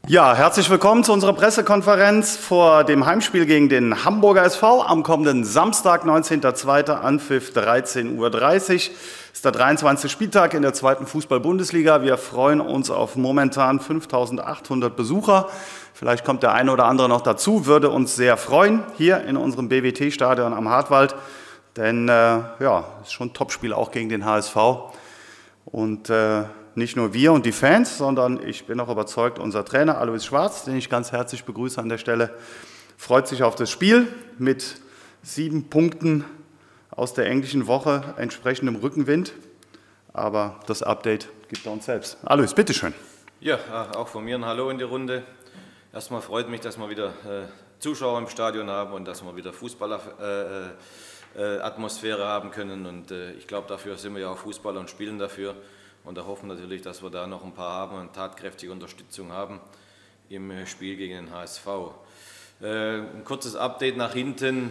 Ja, herzlich willkommen zu unserer Pressekonferenz vor dem Heimspiel gegen den Hamburger SV am kommenden Samstag, 19.02. Anpfiff 13:30 Uhr. Das ist der 23. Spieltag in der zweiten Fußball-Bundesliga. Wir freuen uns auf momentan 5.800 Besucher. Vielleicht kommt der eine oder andere noch dazu, würde uns sehr freuen hier in unserem BWT-Stadion am Hartwald. Denn ja, es ist schon ein Topspiel auch gegen den HSV. Und nicht nur wir und die Fans, sondern ich bin auch überzeugt, unser Trainer Alois Schwarz, den ich ganz herzlich begrüße an der Stelle, freut sich auf das Spiel mit 7 Punkten aus der englischen Woche, entsprechendem Rückenwind. Aber das Update gibt er uns selbst. Alois, bitteschön. Ja, auch von mir ein Hallo in die Runde. Erstmal freut mich, dass wir wieder Zuschauer im Stadion haben und dass wir wieder Fußballatmosphäre haben können. Und ich glaube, dafür sind wir ja auch Fußballer und spielen dafür. Und da hoffen wir natürlich, dass wir da noch ein paar haben und tatkräftige Unterstützung haben im Spiel gegen den HSV. Ein kurzes Update nach hinten.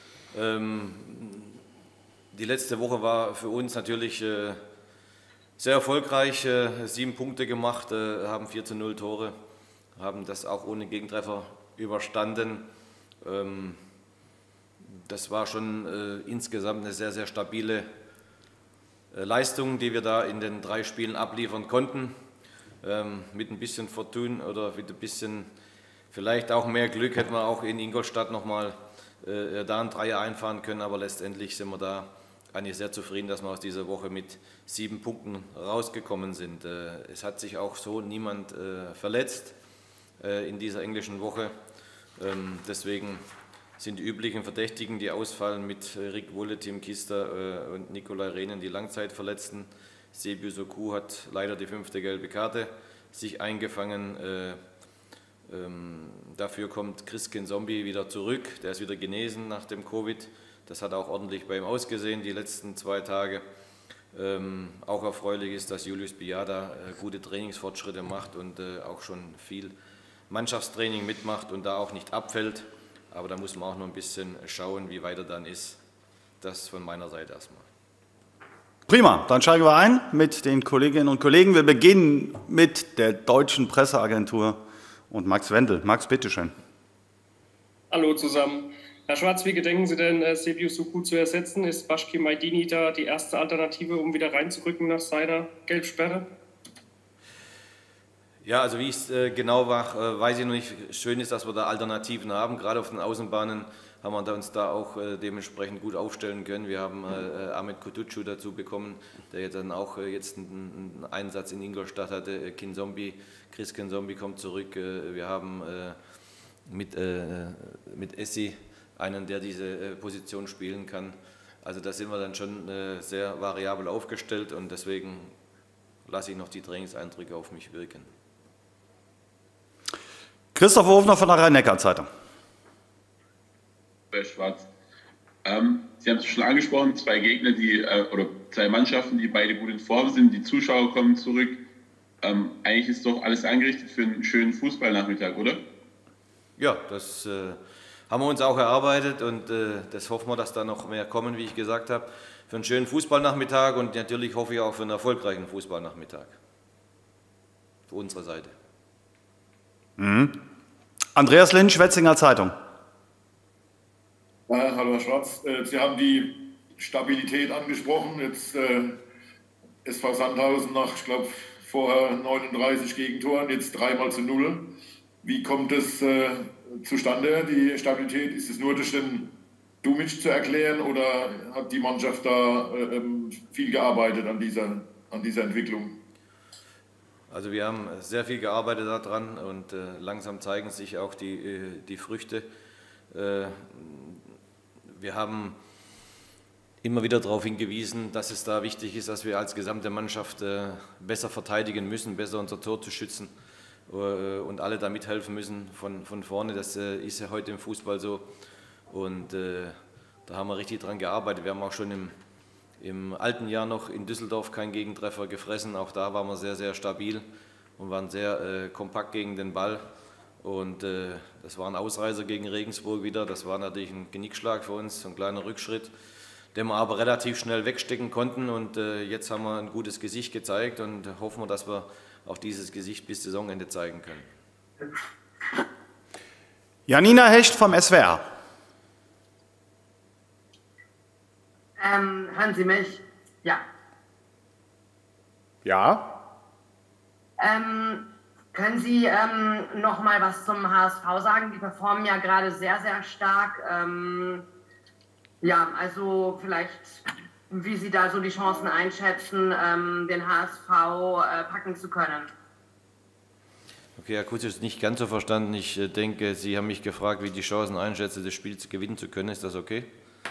Die letzte Woche war für uns natürlich sehr erfolgreich. 7 Punkte gemacht, haben 4:0 Tore, haben das auch ohne Gegentreffer überstanden. Das war schon insgesamt eine sehr, sehr stabile Leistung, die wir da in den 3 Spielen abliefern konnten. Mit ein bisschen Fortuna oder mit ein bisschen vielleicht auch mehr Glück hätten wir auch in Ingolstadt nochmal da ein Dreier einfahren können, aber letztendlich sind wir da eigentlich sehr zufrieden, dass wir aus dieser Woche mit 7 Punkten rausgekommen sind. Es hat sich auch so niemand verletzt in dieser englischen Woche. Deswegen sind die üblichen Verdächtigen, die ausfallen, mit Rick Wulle, Tim Kister und Nikolai Rehnen, die Langzeitverletzten. Sebiu Soku hat leider die 5. gelbe Karte sich eingefangen. Dafür kommt Christian Zombie wieder zurück, der ist wieder genesen nach dem Covid. Das hat auch ordentlich bei ihm ausgesehen die letzten 2 Tage. Auch erfreulich ist, dass Julius Biada gute Trainingsfortschritte macht und auch schon viel Mannschaftstraining mitmacht und da auch nicht abfällt. Aber da muss man auch noch ein bisschen schauen, wie weiter dann ist. Das von meiner Seite erstmal. Prima, dann steigen wir ein mit den Kolleginnen und Kollegen. Wir beginnen mit der Deutschen Presseagentur und Max Wendel. Max, bitteschön. Hallo zusammen. Herr Schwarz, wie gedenken Sie denn, Sebiu Soku zu ersetzen? Ist Bashki Maidini da die erste Alternative, um wieder reinzurücken nach seiner Gelbsperre? Ja, also wie es genau war, weiß ich noch nicht. Schön ist, dass wir da Alternativen haben. Gerade auf den Außenbahnen haben wir uns da auch dementsprechend gut aufstellen können. Wir haben Ahmed Kutucu dazu bekommen, der jetzt dann auch jetzt einen Einsatz in Ingolstadt hatte. Christian Zombie kommt zurück. Wir haben mit Essi einen, der diese Position spielen kann. Also da sind wir dann schon sehr variabel aufgestellt und deswegen lasse ich noch die Trainingseindrücke auf mich wirken. Christoph Hofner von der Rhein-Neckar-Zeitung. Herr Schwarz. Sie haben es schon angesprochen, 2 Gegner, oder 2 Mannschaften, die beide gut in Form sind. Die Zuschauer kommen zurück. Eigentlich ist doch alles angerichtet für einen schönen Fußballnachmittag, oder? Ja, das haben wir uns auch erarbeitet und das hoffen wir, dass da noch mehr kommen, wie ich gesagt habe, für einen schönen Fußballnachmittag und natürlich hoffe ich auch für einen erfolgreichen Fußballnachmittag. Für unsere Seite. Andreas Lind, Schwetzinger Zeitung. Hallo Herr Schwarz, Sie haben die Stabilität angesprochen. Jetzt SV Sandhausen nach, ich glaube, vorher 39 Gegentoren, jetzt 3-0. Wie kommt es zustande, die Stabilität? Ist es nur durch den Dumic zu erklären oder hat die Mannschaft da viel gearbeitet an dieser Entwicklung? Also wir haben sehr viel gearbeitet daran und langsam zeigen sich auch die Früchte. Wir haben immer wieder darauf hingewiesen, dass es da wichtig ist, dass wir als gesamte Mannschaft besser verteidigen müssen, besser unser Tor zu schützen und alle da mithelfen müssen von vorne. Das ist ja heute im Fußball so und da haben wir richtig dran gearbeitet. Wir haben auch schon im alten Jahr noch in Düsseldorf keinen Gegentreffer gefressen. Auch da waren wir sehr, sehr stabil und waren sehr kompakt gegen den Ball. Und das war ein Ausreißer gegen Regensburg wieder. Das war natürlich ein Genickschlag für uns, ein kleiner Rückschritt, den wir aber relativ schnell wegstecken konnten. Und jetzt haben wir ein gutes Gesicht gezeigt und hoffen wir, dass wir auch dieses Gesicht bis Saisonende zeigen können. Janina Hecht vom SWR. Hören Sie mich? Ja. Ja. Können Sie noch mal was zum HSV sagen? Die performen ja gerade sehr, sehr stark. Ja, also vielleicht, wie Sie da so die Chancen einschätzen, den HSV packen zu können. Okay, Herr Kutsch, ist nicht ganz so verstanden. Ich denke, Sie haben mich gefragt, wie die Chancen einschätze, das Spiel gewinnen zu können. Ist das okay?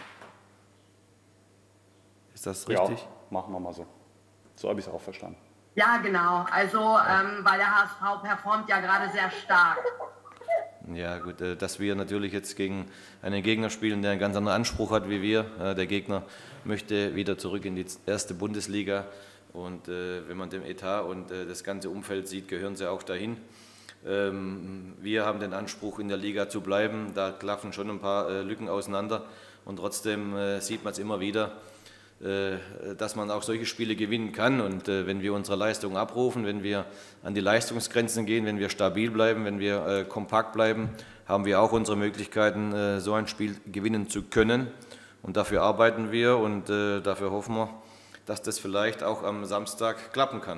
Ist das richtig? Ja, machen wir mal so. So habe ich es auch verstanden. Ja, genau. Also, weil der HSV performt ja gerade sehr stark. Ja gut, dass wir natürlich jetzt gegen einen Gegner spielen, der einen ganz anderen Anspruch hat wie wir. Der Gegner möchte wieder zurück in die erste Bundesliga und wenn man den Etat und das ganze Umfeld sieht, gehören sie auch dahin. Wir haben den Anspruch, in der Liga zu bleiben. Da klaffen schon ein paar Lücken auseinander und trotzdem sieht man es immer wieder, dass man auch solche Spiele gewinnen kann. Und wenn wir unsere Leistungen abrufen, wenn wir an die Leistungsgrenzen gehen, wenn wir stabil bleiben, wenn wir kompakt bleiben, haben wir auch unsere Möglichkeiten, so ein Spiel gewinnen zu können. Und dafür arbeiten wir und dafür hoffen wir, dass das vielleicht auch am Samstag klappen kann.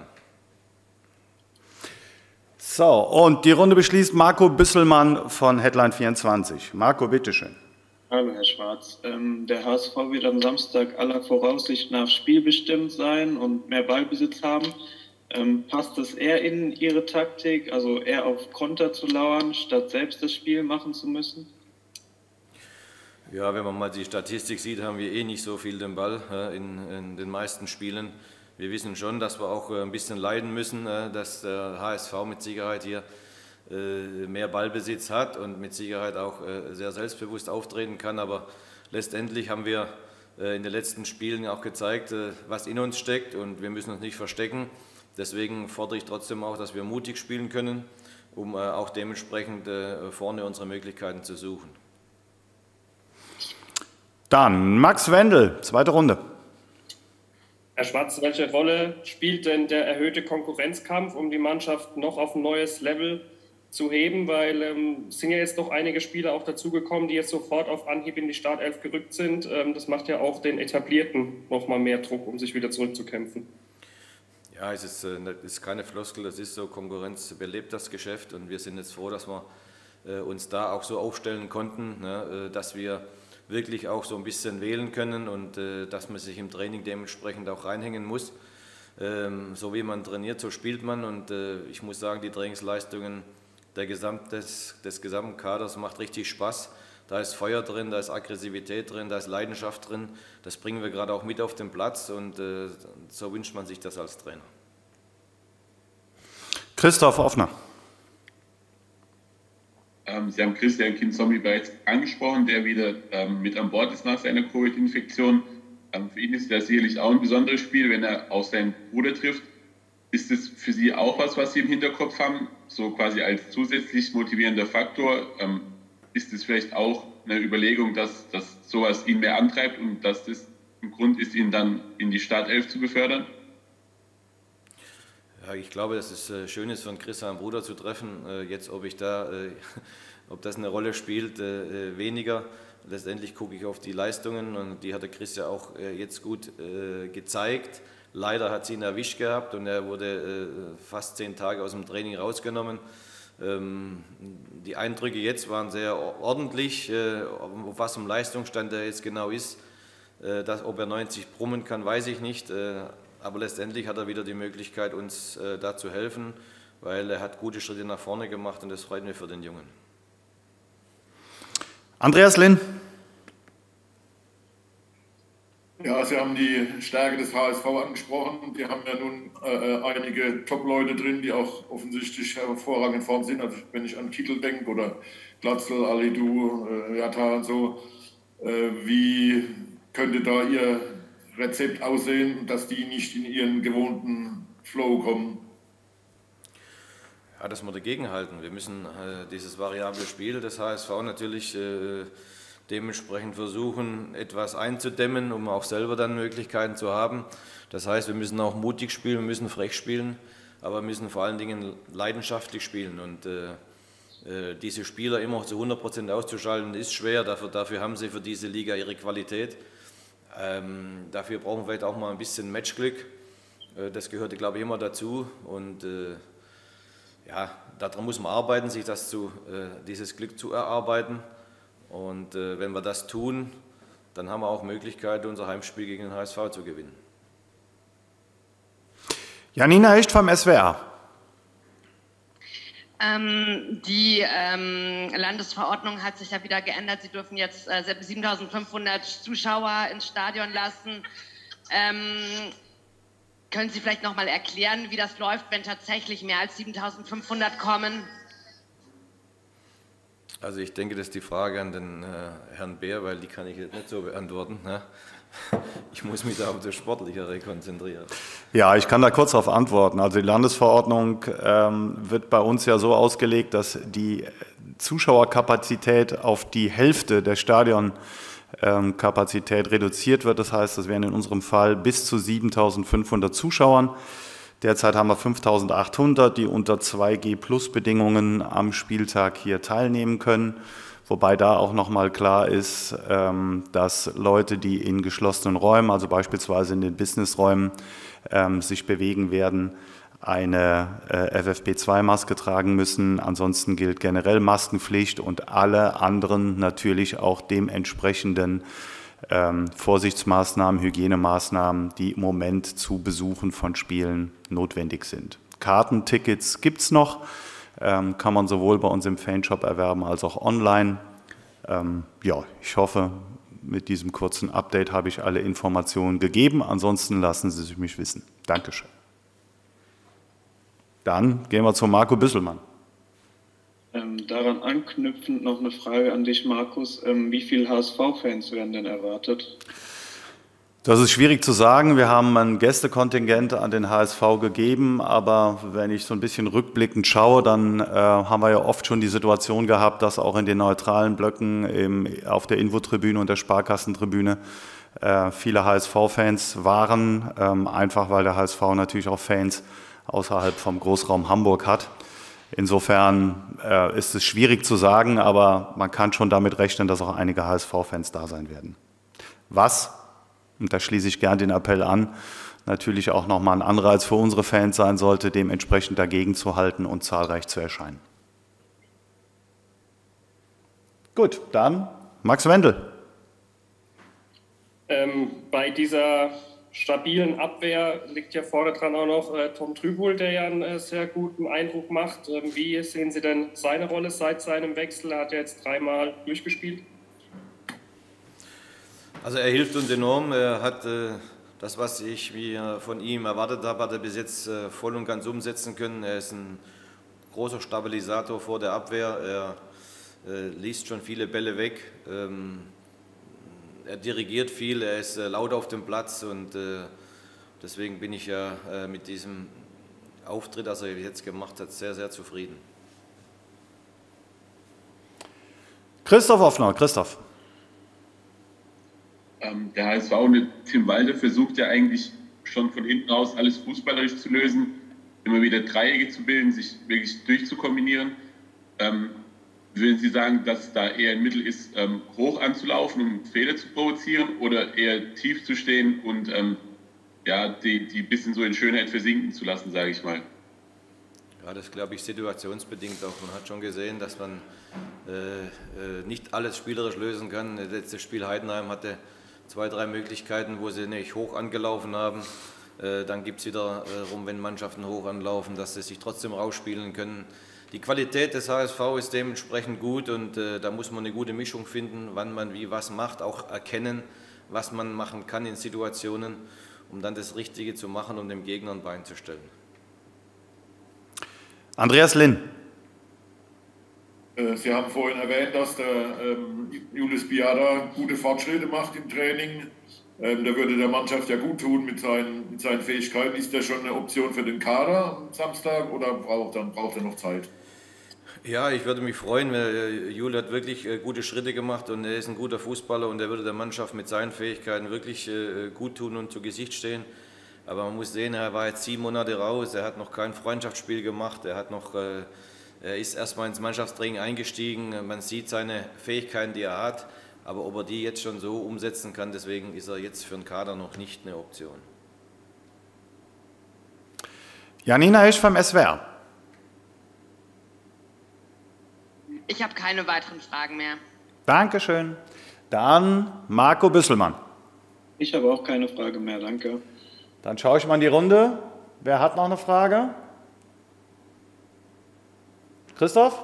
So, und die Runde beschließt Marco Büsselmann von Headline 24. Marco, bitteschön. Hallo Herr Schwarz. Der HSV wird am Samstag aller Voraussicht nach spielbestimmt sein und mehr Ballbesitz haben. Passt es eher in Ihre Taktik, also eher auf Konter zu lauern, statt selbst das Spiel machen zu müssen? Ja, wenn man mal die Statistik sieht, haben wir nicht so viel den Ball in den meisten Spielen. Wir wissen schon, dass wir auch ein bisschen leiden müssen, dass der HSV mit Sicherheit hier mehr Ballbesitz hat und mit Sicherheit auch sehr selbstbewusst auftreten kann. Aber letztendlich haben wir in den letzten Spielen auch gezeigt, was in uns steckt und wir müssen uns nicht verstecken. Deswegen fordere ich trotzdem auch, dass wir mutig spielen können, um auch dementsprechend vorne unsere Möglichkeiten zu suchen. Dann Max Wendel, zweite Runde. Herr Schwarz, welche Rolle spielt denn der erhöhte Konkurrenzkampf, um die Mannschaft noch auf ein neues Level zu heben? Weil es sind ja jetzt doch einige Spieler auch dazugekommen, die jetzt sofort auf Anhieb in die Startelf gerückt sind. Das macht ja auch den Etablierten noch mal mehr Druck, um sich wieder zurückzukämpfen. Ja, es ist keine Floskel, das ist so, Konkurrenz belebt das Geschäft und wir sind jetzt froh, dass wir uns da auch so aufstellen konnten, ne, dass wir wirklich auch so ein bisschen wählen können und dass man sich im Training dementsprechend auch reinhängen muss. So wie man trainiert, so spielt man und ich muss sagen, die Trainingsleistungen des gesamten Kaders macht richtig Spaß. Da ist Feuer drin, da ist Aggressivität drin, da ist Leidenschaft drin. Das bringen wir gerade auch mit auf den Platz und so wünscht man sich das als Trainer. Christoph Offner. Sie haben Christian Kinzombie bereits angesprochen, der wieder mit an Bord ist nach seiner Covid-Infektion. Für ihn ist das sicherlich auch ein besonderes Spiel, wenn er auf seinen Bruder trifft. Ist es für Sie auch was Sie im Hinterkopf haben, so quasi als zusätzlich motivierender Faktor? Ist es vielleicht auch eine Überlegung, dass sowas ihn mehr antreibt und dass das ein Grund ist, ihn dann in die Startelf zu befördern? Ja, ich glaube, dass es schön ist, von Chris seinen Bruder zu treffen. Jetzt, ob das eine Rolle spielt, weniger. Letztendlich gucke ich auf die Leistungen und die hat der Chris ja auch jetzt gut gezeigt. Leider hat sie ihn erwischt gehabt und er wurde fast 10 Tage aus dem Training rausgenommen. Die Eindrücke jetzt waren sehr ordentlich. Auf was im Leistungsstand er jetzt genau ist, ob er 90 brummen kann, weiß ich nicht. Aber letztendlich hat er wieder die Möglichkeit, uns da zu helfen, weil er hat gute Schritte nach vorne gemacht und das freut mich für den Jungen. Andreas Linn. Ja, Sie haben die Stärke des HSV angesprochen. Die haben ja nun einige Top-Leute drin, die auch offensichtlich hervorragend in Form sind. Also wenn ich an Kittel denke oder Glatzel, Alidou, Jatta und so. Wie könnte da Ihr Rezept aussehen, dass die nicht in ihren gewohnten Flow kommen? Ja, dass wir dagegen halten. Wir müssen dieses variable Spiel des HSV natürlich dementsprechend versuchen, etwas einzudämmen, um auch selber dann Möglichkeiten zu haben. Das heißt, wir müssen auch mutig spielen, wir müssen frech spielen, aber wir müssen vor allen Dingen leidenschaftlich spielen. Und diese Spieler immer zu 100% auszuschalten, ist schwer. Dafür haben sie für diese Liga ihre Qualität. Dafür brauchen wir vielleicht auch mal ein bisschen Matchglück. Das gehörte, glaube ich, immer dazu. Und ja, daran muss man arbeiten, sich dieses Glück zu erarbeiten. Und wenn wir das tun, dann haben wir auch Möglichkeit, unser Heimspiel gegen den HSV zu gewinnen. Janina Hecht vom SWR. Die Landesverordnung hat sich ja wieder geändert. Sie dürfen jetzt 7.500 Zuschauer ins Stadion lassen. Können Sie vielleicht noch mal erklären, wie das läuft, wenn tatsächlich mehr als 7.500 kommen? Also ich denke, das ist die Frage an den Herrn Beer, weil die kann ich jetzt nicht so beantworten. Ne? Ich muss mich da auf das Sportlichere konzentrieren. Ja, ich kann da kurz darauf antworten. Also die Landesverordnung wird bei uns ja so ausgelegt, dass die Zuschauerkapazität auf die Hälfte der Stadionkapazität reduziert wird. Das heißt, das wären in unserem Fall bis zu 7.500 Zuschauern. Derzeit haben wir 5.800, die unter 2G-Plus-Bedingungen am Spieltag hier teilnehmen können. Wobei da auch nochmal klar ist, dass Leute, die in geschlossenen Räumen, also beispielsweise in den Businessräumen, sich bewegen werden, eine FFP2-Maske tragen müssen. Ansonsten gilt generell Maskenpflicht und alle anderen natürlich auch dementsprechenden Vorsichtsmaßnahmen, Hygienemaßnahmen, die im Moment zu Besuchen von Spielen notwendig sind. Kartentickets gibt es noch. Kann man sowohl bei uns im Fanshop erwerben als auch online. Ja, ich hoffe, mit diesem kurzen Update habe ich alle Informationen gegeben. Ansonsten lassen Sie es mich wissen. Dankeschön. Dann gehen wir zu Marco Büsselmann. Daran anknüpfend noch eine Frage an dich, Markus. Wie viele HSV-Fans werden denn erwartet? Das ist schwierig zu sagen. Wir haben ein Gästekontingent an den HSV gegeben, aber wenn ich so ein bisschen rückblickend schaue, dann haben wir ja oft schon die Situation gehabt, dass auch in den neutralen Blöcken auf der Infotribüne und der Sparkassentribüne viele HSV-Fans waren, einfach weil der HSV natürlich auch Fans außerhalb vom Großraum Hamburg hat. Insofern ist es schwierig zu sagen, aber man kann schon damit rechnen, dass auch einige HSV-Fans da sein werden. Was, und da schließe ich gern den Appell an, natürlich auch nochmal ein Anreiz für unsere Fans sein sollte, dementsprechend dagegen zu halten und zahlreich zu erscheinen. Gut, dann Max Wendel. Bei dieser stabilen Abwehr liegt ja vorne dran auch noch Tom Trübul, der ja einen sehr guten Eindruck macht. Wie sehen Sie denn seine Rolle seit seinem Wechsel? Er hat ja jetzt 3-mal durchgespielt. Also er hilft uns enorm. Er hat das, was ich von ihm erwartet habe, hat er bis jetzt voll und ganz umsetzen können. Er ist ein großer Stabilisator vor der Abwehr. Er liest schon viele Bälle weg. Er dirigiert viel, er ist laut auf dem Platz und deswegen bin ich ja mit diesem Auftritt, das er jetzt gemacht hat, sehr, sehr zufrieden. Christoph Hoffner. Christoph. Der HSV und Tim Walter versucht ja eigentlich schon von hinten aus alles fußballerisch zu lösen, immer wieder Dreiecke zu bilden, sich wirklich durchzukombinieren. Würden Sie sagen, dass da eher ein Mittel ist, hoch anzulaufen, um Fehler zu provozieren oder eher tief zu stehen und ja, die bisschen so in Schönheit versinken zu lassen, sage ich mal? Ja, das glaube ich situationsbedingt auch. Man hat schon gesehen, dass man nicht alles spielerisch lösen kann. Das letzte Spiel Heidenheim hatte 2, 3 Möglichkeiten, wo sie nicht hoch angelaufen haben. Dann gibt es wieder rum, wenn Mannschaften hoch anlaufen, dass sie sich trotzdem rausspielen können. Die Qualität des HSV ist dementsprechend gut und da muss man eine gute Mischung finden, wann man wie was macht, auch erkennen, was man machen kann in Situationen, um dann das Richtige zu machen und dem Gegner ein Bein zu stellen. Andreas Linn. Sie haben vorhin erwähnt, dass der Julius Biada gute Fortschritte macht im Training. Der würde der Mannschaft ja gut tun mit seinen Fähigkeiten. Ist der schon eine Option für den Kader am Samstag oder braucht er noch Zeit? Ja, ich würde mich freuen, weil Jule hat wirklich gute Schritte gemacht und er ist ein guter Fußballer und er würde der Mannschaft mit seinen Fähigkeiten wirklich gut tun und zu Gesicht stehen. Aber man muss sehen, er war jetzt 7 Monate raus, er hat noch kein Freundschaftsspiel gemacht, er hat noch Er ist erstmal ins Mannschaftstraining eingestiegen, man sieht seine Fähigkeiten, die er hat, aber ob er die jetzt schon so umsetzen kann, deswegen ist er jetzt für den Kader noch nicht eine Option. Janina Hisch vom SWR. Ich habe keine weiteren Fragen mehr. Dankeschön. Dann Marco Büsselmann. Ich habe auch keine Frage mehr, danke. Dann schaue ich mal in die Runde. Wer hat noch eine Frage? Christoph?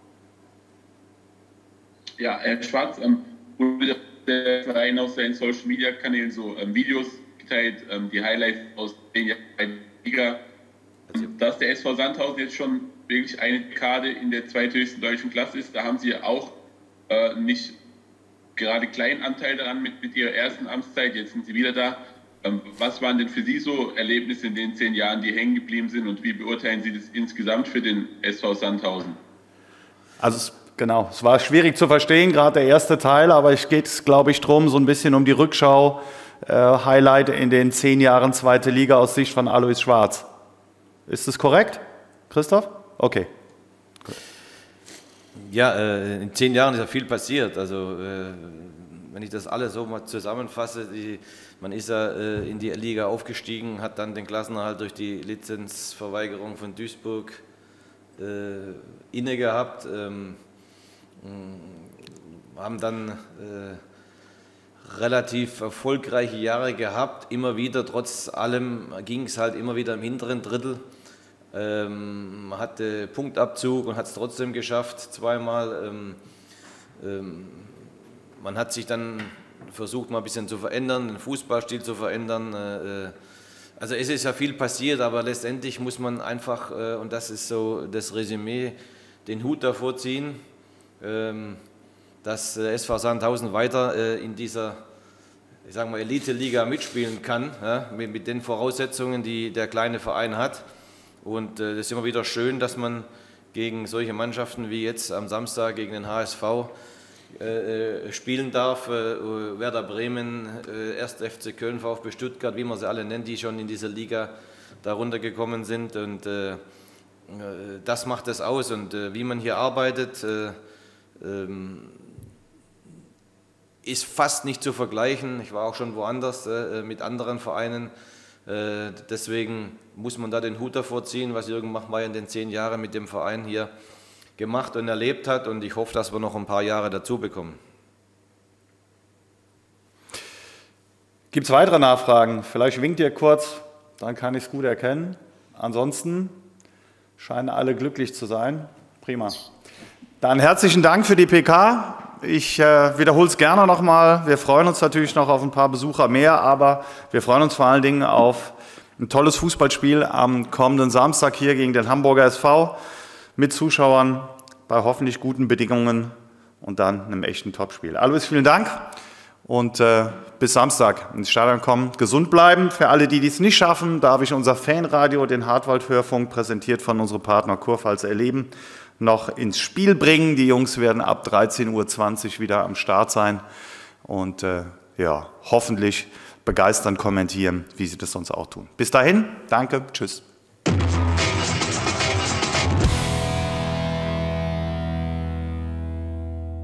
Ja, Herr Schwarz, wurde der Verein auf seinen Social-Media-Kanälen so Videos geteilt, die Highlights aus den Jahren der Liga. Dass der SV Sandhausen jetzt schon wirklich eine Dekade in der zweithöchsten deutschen Klasse ist, da haben Sie auch nicht gerade kleinen Anteil daran mit Ihrer ersten Amtszeit. Jetzt sind Sie wieder da. Was waren denn für Sie so Erlebnisse in den 10 Jahren, die hängen geblieben sind, und wie beurteilen Sie das insgesamt für den SV Sandhausen? Also genau, es war schwierig zu verstehen, gerade der erste Teil, aber es geht, glaube ich, darum, so ein bisschen um die Rückschau, Highlight in den 10 Jahren zweite Liga aus Sicht von Alois Schwarz. Ist das korrekt, Christoph? Okay. Ja, in 10 Jahren ist ja viel passiert. Also wenn ich das alles so mal zusammenfasse, man ist ja in die Liga aufgestiegen, hat dann den Klassenerhalt durch die Lizenzverweigerung von Duisburg inne gehabt, haben dann relativ erfolgreiche Jahre gehabt. Immer wieder, trotz allem, ging es halt immer wieder im hinteren Drittel. Man hatte Punktabzug und hat es trotzdem geschafft, zweimal. Man hat sich dann versucht, mal ein bisschen zu verändern, den Fußballstil zu verändern. Also es ist ja viel passiert, aber letztendlich muss man einfach, und das ist so das Resümee, den Hut davor ziehen, dass SV Sandhausen weiter in dieser, ich sag mal, Elite-Liga mitspielen kann, ja, mit den Voraussetzungen, die der kleine Verein hat. Und es ist immer wieder schön, dass man gegen solche Mannschaften wie jetzt am Samstag gegen den HSV spielen darf. Werder Bremen, 1. FC Köln, VfB Stuttgart, wie man sie alle nennt, die schon in dieser Liga da runtergekommen sind. Und das macht es aus. Und wie man hier arbeitet, ist fast nicht zu vergleichen. Ich war auch schon woanders mit anderen Vereinen. Deswegen muss man da den Hut davor ziehen, was Jürgen Machmeier in den 10 Jahren mit dem Verein hier gemacht und erlebt hat. Und ich hoffe, dass wir noch ein paar Jahre dazu bekommen. Gibt es weitere Nachfragen? Vielleicht winkt ihr kurz, dann kann ich es gut erkennen. Ansonsten scheinen alle glücklich zu sein. Prima. Dann herzlichen Dank für die PK. Ich wiederhole es gerne nochmal. Wir freuen uns natürlich noch auf ein paar Besucher mehr, aber wir freuen uns vor allen Dingen auf ein tolles Fußballspiel am kommenden Samstag hier gegen den Hamburger SV mit Zuschauern bei hoffentlich guten Bedingungen und dann einem echten Topspiel. Alois, vielen Dank und bis Samstag ins Stadion kommen. Gesund bleiben. Für alle, die dies nicht schaffen, darf ich unser Fanradio, den Hartwald-Hörfunk, präsentiert von unserem Partner Kurpfalz Erleben, noch ins Spiel bringen. Die Jungs werden ab 13:20 Uhr wieder am Start sein und ja, hoffentlich begeistern kommentieren, wie sie das sonst auch tun. Bis dahin, danke, tschüss.